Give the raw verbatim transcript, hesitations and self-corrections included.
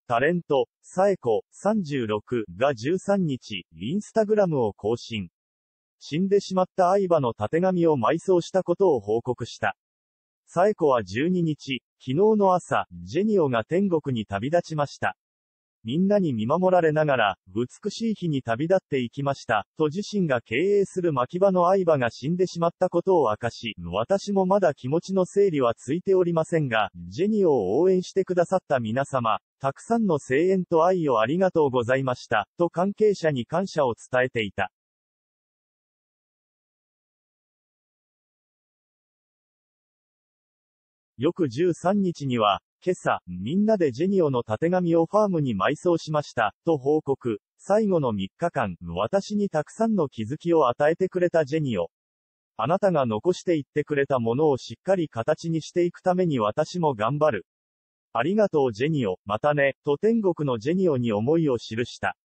タレント、サエコ、さんじゅうろくがじゅうさんにち、インスタグラムを更新。死んでしまった相葉のたてがみを埋葬したことを報告した。サエコはじゅうににち、昨日の朝、ジェニオが天国に旅立ちました。みんなに見守られながら、美しい日に旅立っていきました、と自身が経営する牧場の相葉が死んでしまったことを明かし、私もまだ気持ちの整理はついておりませんが、ジェニオを応援してくださった皆様、たくさんの声援と愛をありがとうございました、と関係者に感謝を伝えていた。翌じゅうさんにちには、今朝、みんなでジェニオのたてがみをファームに埋葬しました、と報告。最後のみっかかん、私にたくさんの気づきを与えてくれたジェニオ。あなたが残していってくれたものをしっかり形にしていくために私も頑張る。ありがとうジェニオ、またね、と天国のジェニオに思いを記した。